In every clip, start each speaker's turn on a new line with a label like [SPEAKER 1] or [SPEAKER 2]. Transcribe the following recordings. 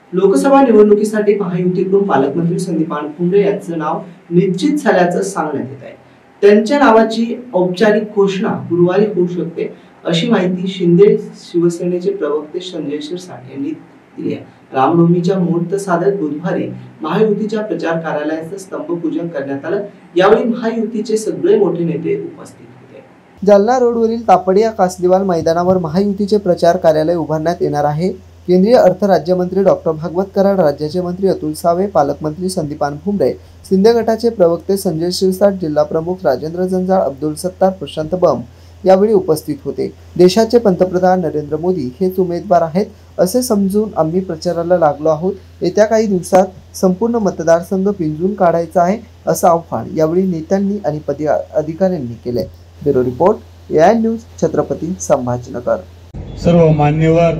[SPEAKER 1] लोकसभा निवडणुकीसाठी महायुतीकडून पालकमंत्री संदीपान भुमरे यांचं नाव निश्चित झाल्याचं सांगण्यात येत आहे। त्यांच्या नावाची औपचारिक घोषणा गुरुवारी होऊ शकते अशी माहिती शिंदे शिवसेनेचे प्रवक्ते संजय शिरसाट यांनी दिली आहे। रामनवमीच्या मुहूर्त साधत बुधवारी महायुतीच्या प्रचार कार्यालयाचं स्तंभपूजन करण्यात आलं। यावेळी महायुतीचे सगळे मोठे नेते उपस्थित होते।
[SPEAKER 2] जालना रोडवरील तापडिया कासदीवाल मैदानावर महायुतीचे प्रचार कार्यालय उभारण्यात येणार आहे। केंद्रीय अर्थ राज्यमंत्री डॉक्टर भागवत कराड, राज्याचे मंत्री अतुल सावे, पालकमंत्री संदीपान भुमरे, शिंदे गटाचे प्रवक्ते संजय शिरसाट, जिल्हा प्रमुख राजेंद्र जंजाळ, अब्दुल सत्तार, प्रशांत बम यावेळी उपस्थित होते। देशाचे पंतप्रधान नरेंद्र मोदी हेच उमेदवार आहेत असे समजून आम्ही प्रचाराला लागलो आहोत। येत्या काही दिवसात संपूर्ण मतदारसंघ पिंजून काढायचा आहे असं आव्हान यावेळी नेत्यांनी आणि अधिकाऱ्यांनी केले। Bureau report, AI news, Chhatrapati Sambhajinagar.
[SPEAKER 3] सर्व मान्यवर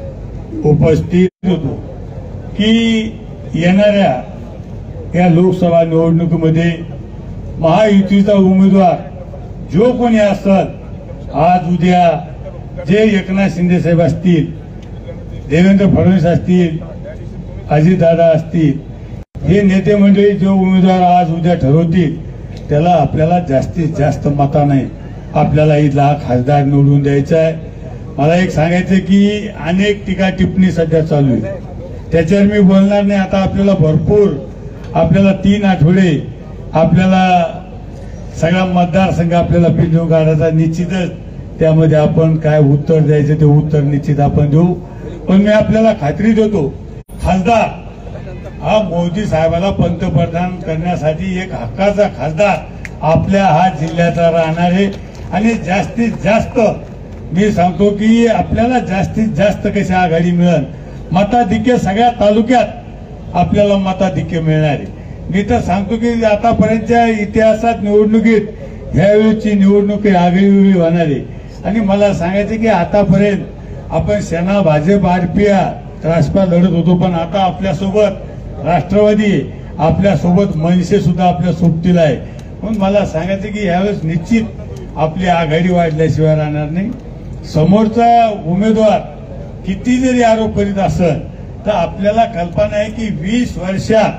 [SPEAKER 3] उपस्थित होतो की येणाऱ्या या लोकसभा निवडणुकीमध्ये महायुतीचा उमेदवार जो कोणी असतात, आज उद्या जे एकनाथ शिंदे साहेब असतील, देवेंद्र फडणवीस असतील, अजितदादा असतील, हे नेते मंडळी जो उमेदवार आज उद्या ठरवतील त्याला आपल्याला जास्तीत जास्त मताने आपल्याला इथला खासदार निवडून द्यायचा आहे। मला एक सांगायचं की अनेक टीका टिप्पणी सध्या चालू आहे, त्याच्यावर मी बोलणार नाही। आता आपल्याला भरपूर 3 आठवडे आपल्याला सगळा मतदारसंघ आपल्याला पिंजून काढायचा, निश्चितच त्यामध्ये आपण काय उत्तर द्यायचं ते उत्तर निश्चित आपण देऊ। पण मी आपल्याला खात्री देतो, खासदार हा मोदी साहेबाला पंतप्रधान करण्यासाठी एक हक्काचा खासदार आपल्या हा जिल्ह्याचा राहणार आहे। आणि जास्तीत जास्त मी सांगतो की आपल्याला जास्तीत जास्त कशी आघाडी मिळेल, मताधिक्य सगळ्या तालुक्यात आपल्याला मताधिक्य मिळणार आहे। मी तर सांगतो की आतापर्यंतच्या इतिहासात निवडणुकीत ह्यावेळीची निवडणूक आगळीवेगळी होणार आहे। आणि मला सांगायचं की आतापर्यंत आपण सेना, भाजप, आरपीआय, राष्ट्रपा लढत होतो, पण आता आपल्यासोबत राष्ट्रवादी, आपल्यासोबत मनसे सुद्धा आपल्या सोबतीला आहे। म्हणून मला सांगायचं की यावेळेस निश्चित आपली आघाडी वाढल्याशिवाय राहणार नाही। समोरचा उमेदवार किती जरी आरोप करीत असेल तर आपल्याला कल्पना आहे की 20 वर्षात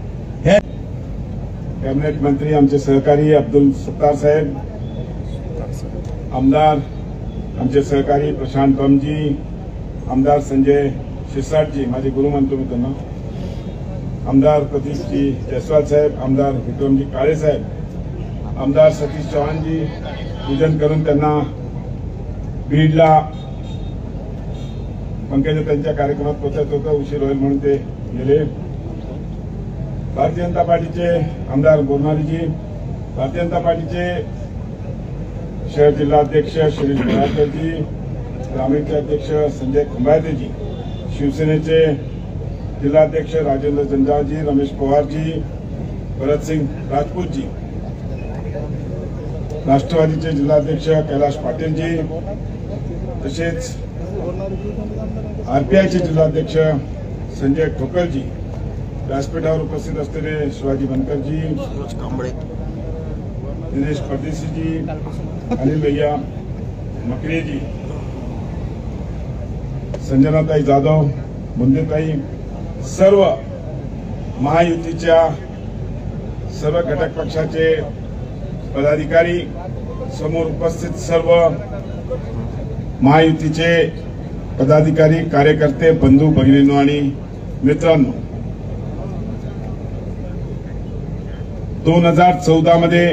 [SPEAKER 4] कॅबिनेट मंत्री आमचे सहकारी अब्दुल सत्तार साहेब, आमदार आमचे सहकारी प्रशांत बमजी, आमदार संजय शिरसाटजी, माझे गुरु मानतो मी त्यांना, आमदार प्रतीकजी जयस्वाल साहेब, आमदार विक्रमजी काळे साहेब, आमदार सतीश चव्हाणजी पूजन करून त्यांना बीडला पंकजा त्यांच्या कार्यक्रमात पोहोचत होतं, उशीर होईल म्हणून ते गेले। भारतीय जनता पार्टीचे आमदार बोरनारीजी, भारतीय जनता पार्टीचे शहर जिल्हाध्यक्ष शिरीष बोराळकरजी, ग्रामीणचे अध्यक्ष संजय खंबाळतेजी, शिवसेनेचे जिल्हाध्यक्ष राजेंद्र जंजाळजी, रमेश पवारजी, भरतसिंग राजपूतजी, राष्ट्रवादीचे जिल्हाध्यक्ष कैलाश पाटीलजी, तसेच आरपीआयचे जिल्हाध्यक्ष संजय ठोकरजी, व्यासपीठावर उपस्थित असलेले शिवाजी बनकरजी, दिनेश परदेशीजी, अनिल भैया मकरेजी, संजनाताई जाधव, मुंदेताई, सर्व महायुतीच्या सर्व घटक पक्षाचे पदाधिकारी, समोर उपस्थित सर्व महायुतीचे पदाधिकारी, कार्यकर्ते, बंधू भगिनींनो आणि मित्रांनो, 2014 मध्ये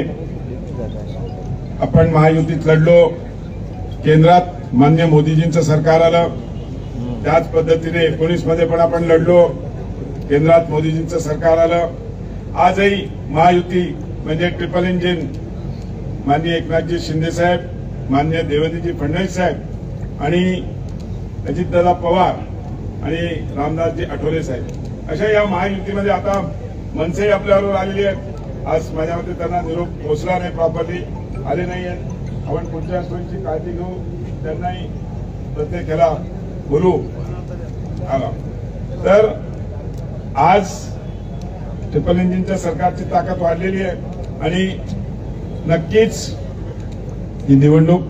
[SPEAKER 4] आपण महायुतीत लढलो, केंद्रात मान्य मोदीजींचं सरकार आलं, त्याच पद्धतीने 19 मध्ये पण आपण लढलो, केंद्रात मोदीजींचं सरकार आलं। आजही महायुती म्हणजे ट्रिपल इंजिन माननीय एकनाथजी शिंदे साहेब, माननीय देवेंद्रजी फडणवीस साहेब आणि अजितदादा पवार आणि रामदासजी आठवले साहेब, अशा या महायुतीमध्ये आता मनसे आपल्याबरोबर आलेली आहेत। आज माझ्या मते त्यांना निरोप पोहोचला नाही, प्रॉपरली आले नाही आहेत। आपण पुढच्या सोयीची काळजी घेऊ, त्यांनाही प्रत्येकाला बोलू आला तर आज ट्रिपल इंजिनच्या सरकारची ताकद वाढलेली आहे आणि नक्कीच ही निवडणूक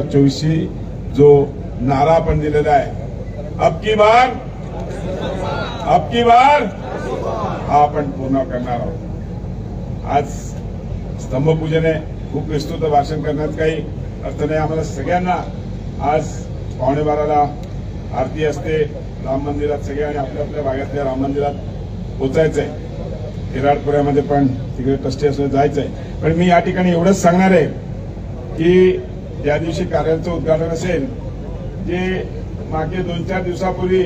[SPEAKER 4] 2024ची जो नारा आपण दिलेला आहे, अब की बार अब की बार हा आपण पूर्ण करणार आहोत। आज स्तंभपूजन आहे, खूप विस्तृत भाषण करण्यात काही अर्थ नाही। आम्हाला सगळ्यांना आज 11:15ला आरती असते, राम मंदिरात सगळ्यांनी आपल्या आपल्या भागातल्या राम मंदिरात पोचायचंय। किराडपुऱ्यामध्ये पण तिकडे ट्रस्टी असं जायचंय। पण मी या ठिकाणी एवढंच सांगणार आहे की ज्या दिवशी कार्यालयाचं उद्घाटन असेल, जे मागे 2-4 दिवसापूर्वी